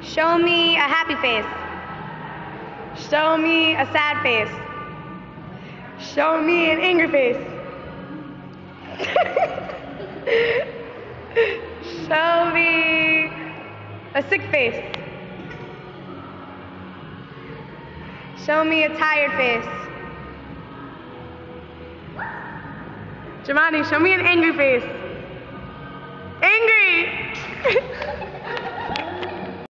Show me a happy face. Show me a sad face. Show me an angry face. Show me a sick face. Show me a tired face. Jamani, show me an angry face. Angry!